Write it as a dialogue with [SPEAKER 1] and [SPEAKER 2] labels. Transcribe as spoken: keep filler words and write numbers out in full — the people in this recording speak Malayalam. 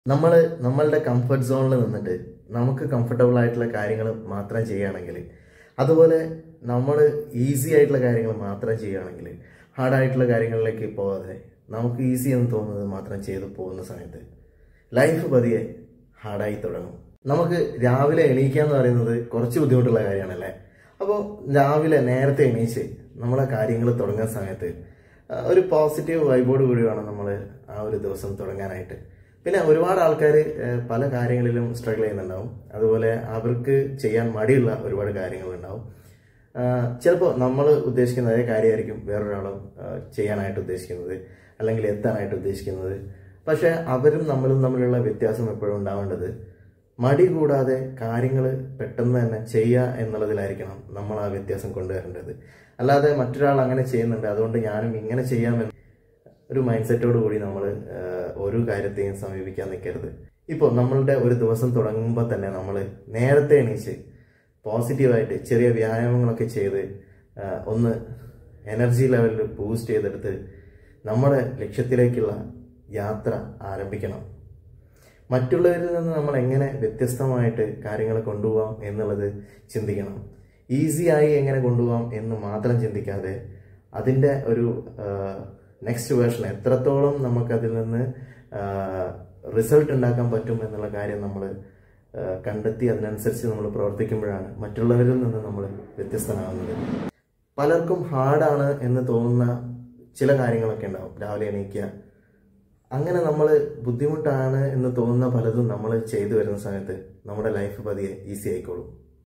[SPEAKER 1] നമ്മൾ നമ്മളുടെ കംഫർട്ട് സോണിൽ നിന്നിട്ട് നമുക്ക് കംഫർട്ടബിൾ ആയിട്ടുള്ള കാര്യങ്ങൾ മാത്രം ചെയ്യുകയാണെങ്കിൽ, അതുപോലെ നമ്മൾ ഈസി ആയിട്ടുള്ള കാര്യങ്ങൾ മാത്രം ചെയ്യുകയാണെങ്കിൽ, ഹാർഡായിട്ടുള്ള കാര്യങ്ങളിലേക്ക് പോകാതെ നമുക്ക് ഈസി എന്ന് തോന്നുന്നത് മാത്രം ചെയ്തു പോകുന്ന സമയത്ത് ലൈഫ് പതിയെ ഹാർഡായി തുടങ്ങും. നമുക്ക് രാവിലെ എണീക്കുക എന്ന് പറയുന്നത് കുറച്ച് ബുദ്ധിമുട്ടുള്ള കാര്യമാണല്ലേ. അപ്പോൾ രാവിലെ നേരത്തെ എണീച്ച് നമ്മളെ കാര്യങ്ങൾ തുടങ്ങുന്ന സമയത്ത് ഒരു പോസിറ്റീവ് വൈബോട് കൂടി വേണം നമ്മൾ ആ ഒരു ദിവസം തുടങ്ങാനായിട്ട്. പിന്നെ ഒരുപാട് ആൾക്കാർ പല കാര്യങ്ങളിലും സ്ട്രഗിൾ ചെയ്യുന്നുണ്ടാവും. അതുപോലെ അവർക്ക് ചെയ്യാൻ മടിയുള്ള ഒരുപാട് കാര്യങ്ങളുണ്ടാവും. ചിലപ്പോൾ നമ്മൾ ഉദ്ദേശിക്കുന്ന അതേ കാര്യമായിരിക്കും വേറൊരാളും ചെയ്യാനായിട്ട് ഉദ്ദേശിക്കുന്നത്, അല്ലെങ്കിൽ എത്താനായിട്ട് ഉദ്ദേശിക്കുന്നത്. പക്ഷെ അവരും നമ്മളും തമ്മിലുള്ള വ്യത്യാസം എപ്പോഴും ഉണ്ടാവേണ്ടത് മടി കൂടാതെ കാര്യങ്ങൾ പെട്ടെന്ന് തന്നെ ചെയ്യുക എന്നുള്ളതിലായിരിക്കണം നമ്മൾ ആ വ്യത്യാസം കൊണ്ടുവരേണ്ടത്. അല്ലാതെ മറ്റൊരാൾ അങ്ങനെ ചെയ്യുന്നുണ്ട് അതുകൊണ്ട് ഞാനും ഇങ്ങനെ ചെയ്യാമെന്ന് ഒരു മൈൻഡ് സെറ്റോട് കൂടി നമ്മൾ ഒരു കാര്യത്തെയും സമീപിക്കാൻ നിൽക്കരുത്. ഇപ്പോൾ നമ്മളുടെ ഒരു ദിവസം തുടങ്ങുമ്പോൾ തന്നെ നമ്മൾ നേരത്തെ എണീച്ച് പോസിറ്റീവായിട്ട് ചെറിയ വ്യായാമങ്ങളൊക്കെ ചെയ്ത് ഒന്ന് എനർജി ലെവലിൽ ബൂസ്റ്റ് ചെയ്തെടുത്ത് നമ്മുടെ ലക്ഷ്യത്തിലേക്കുള്ള യാത്ര ആരംഭിക്കണം. മറ്റുള്ളവരിൽ നിന്ന് നമ്മൾ എങ്ങനെ വ്യത്യസ്തമായിട്ട് കാര്യങ്ങൾ കൊണ്ടുപോകാം എന്നുള്ളത് ചിന്തിക്കണം. ഈസിയായി എങ്ങനെ കൊണ്ടുപോകാം എന്ന് മാത്രം ചിന്തിക്കാതെ അതിൻ്റെ ഒരു നെക്സ്റ്റ് വേർഷൻ എത്രത്തോളം നമുക്കതിൽ നിന്ന് റിസൾട്ട് ഉണ്ടാക്കാൻ പറ്റും എന്നുള്ള കാര്യം നമ്മൾ കണ്ടെത്തി അതിനനുസരിച്ച് നമ്മൾ പ്രവർത്തിക്കുമ്പോഴാണ് മറ്റുള്ളവരിൽ നിന്ന് നമ്മൾ വ്യത്യസ്തനാകുന്നത്. പലർക്കും ഹാർഡാണ് എന്ന് തോന്നുന്ന ചില കാര്യങ്ങളൊക്കെ ഉണ്ടാവും. രാവിലെ എണീക്കുക, അങ്ങനെ നമ്മൾ ബുദ്ധിമുട്ടാണ് എന്ന് തോന്നുന്ന പലതും നമ്മൾ ചെയ്തു വരുന്ന സമയത്ത് നമ്മുടെ ലൈഫ് പതിയെ ഈസി ആയിക്കോളും.